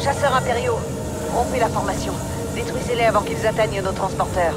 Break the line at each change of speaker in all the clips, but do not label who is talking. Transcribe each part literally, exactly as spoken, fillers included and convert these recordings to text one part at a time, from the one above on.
chasseurs impériaux. Rompez la formation. Détruisez-les avant qu'ils atteignent nos transporteurs.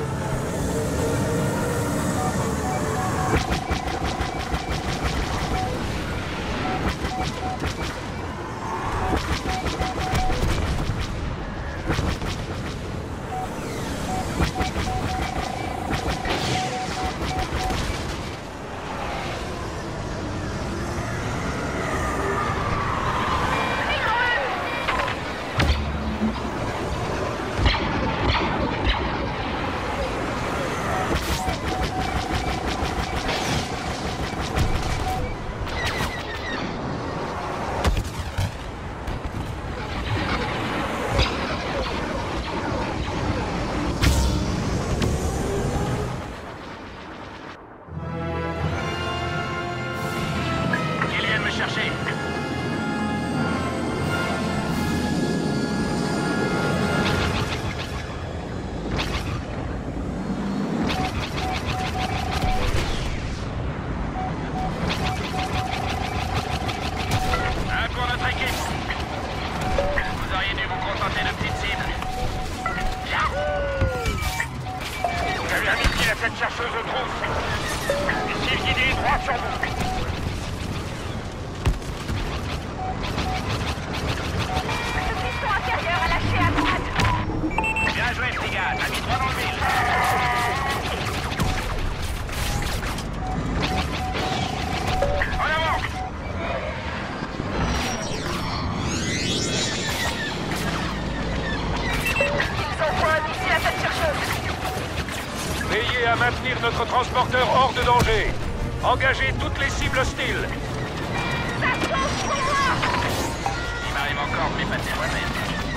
Cette chercheuse de trousse. Missile guidé droit sur vous.
Le piston intérieur a lâché à droite.
Bien joué, brigade. A mis droit dans le mille. En avant.
Ils envoient un missile à cette chercheuse.
Veillez à maintenir notre transporteur hors de danger. Engagez toutes les cibles hostiles.
Ça chauffe pour moi.
Il m'arrive encore de m'épater moi-même.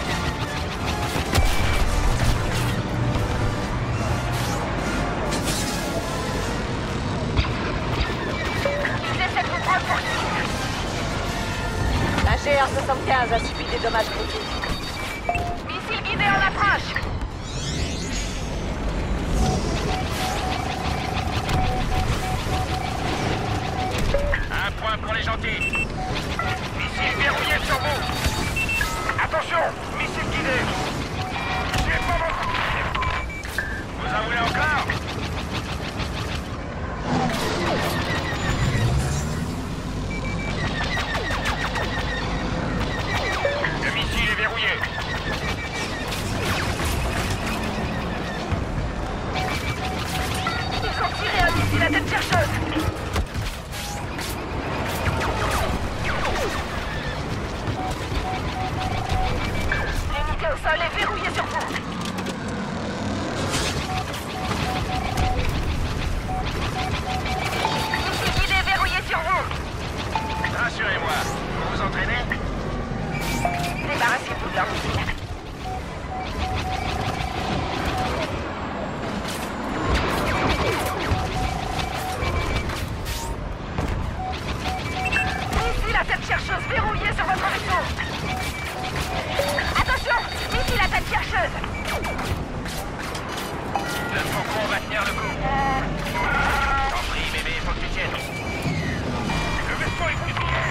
Ils essaient de vous prendre pour cible.
La G R soixante-quinze a subi des dommages critiques.
Missile guidé en approche.
Un point pour les gentils. Missile verrouillé sur vous. Attention, missile guidé. Suivez pas votre... Vous en voulez encore? Le missile est verrouillé.
Ils ont tiré un missile à cette chercheuse. L'unité au sol est verrouillée sur vous. Missile guidé verrouillé sur vous.
Rassurez-moi, vous vous entraînez?
Débarrassez-vous de leur missile. Missile à cette chercheuse verrouillée sur votre vaisseau. Attention, missile à cette chercheuse.
Le faucon va tenir le coup. T'en prie, bébé, faut que tu tiennes. Le vaisseau est fusillé.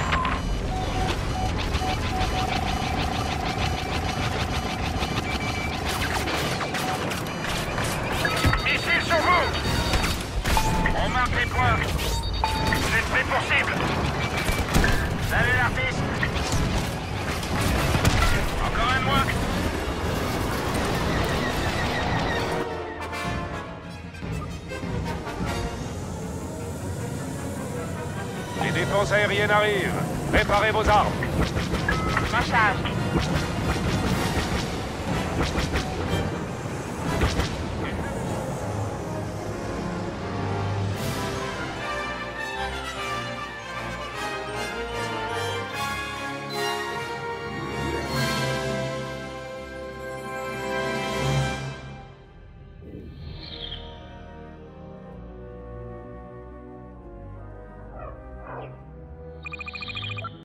Missile sur vous. On marque les points. Vous êtes prêts pour cible. Salut l'artiste. Encore un de moins. Les défenses aériennes arrivent. Préparez vos armes.
Je m'en charge.